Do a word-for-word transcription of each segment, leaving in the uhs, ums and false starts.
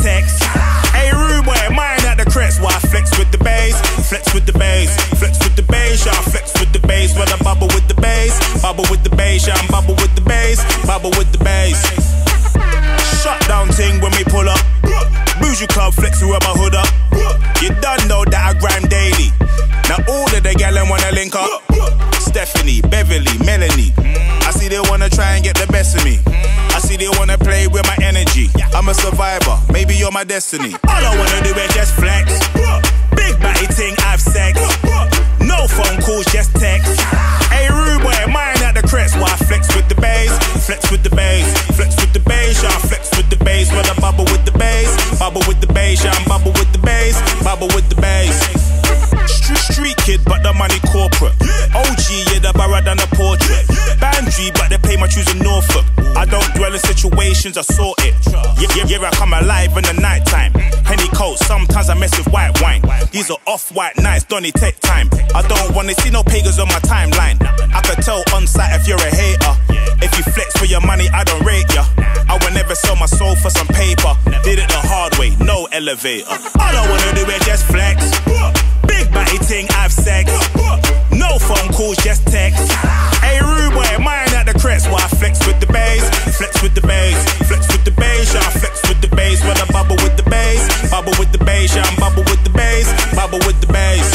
text. Hey, rude boy, mine at the crest. Why I flex with the bass? Flex with the bass. Flex with the bass. Yeah, I flex with the bass. When I bubble with the bass. Bubble with the bass. Yeah, I'm bubble with the bass. Bubble with the bass. Shut down ting when we pull up. Bougie club flexing with my hood up. You done know that I grind daily. Now all of the gallon wanna link up. Stephanie, Beverly, Melanie. I see they wanna try and get the best of me. I see they wanna play with my energy. I'm a survivor, maybe you're my destiny. All I wanna do is just flex. Big batty ting, I've sex. No phone calls, just text. Hey, rude boy, mine at the crest. Why I flex with the bass? Flex with the bass. Flex with the bass, yeah, I flex with the bass. When I bubble with the bass. Bubble with the bass, yeah, I'm bubble with the bass. Bubble with the bass. Street, street kid, but the money corporate. O G, yeah, the barra than a portrait. Bandry, but they pay my dues in Norfolk. I don't dwell in situations, I sort it. Yeah, yeah, yeah, I come alive in the night time. Henny coat, sometimes I mess with white wine. These are off-white nights, don't need take time. I don't wanna see no pagans on my timeline. I could tell on sight if you're a hater. If you flex for your money, I don't rate ya. I would never sell my soul for some paper. Did it the hard way, no elevator. All I wanna do is just flex. Big batty ting, I've sex. No phone calls, just text. Hey, rude boy, mine at the crest. Why I flex with the bass? Flex with the bass. Flex with the bass, yeah, I flex with the bass. When I bubble with the bass. Bubble with the bass, yeah, I'm bubble with the bass. Bubble with the bass.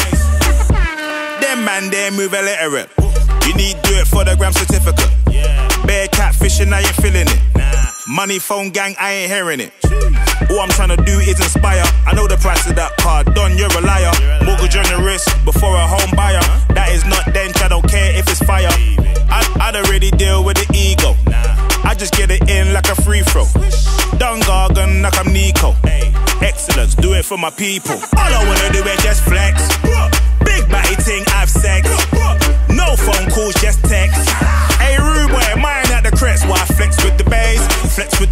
Them man, they move illiterate. You need do it for the gram certificate. Bear catfishing, I ain't feeling it. Money phone gang, I ain't hearing it. All I'm trying to do is inspire. I know the price of that car, Don, you're a liar. Mortgage on the wrist before a home buyer. That is not dench, I don't care if it's fire. I, I don't really deal with the ego. I just get it in like a free throw. Done gargan like I'm Nico. Excellence, do it for my people. All I wanna do is just flex. Big batty ting, I've sex. No phone calls, just text. Hey, rude boy, mine at the crest. Why I flex with the bass? Flex with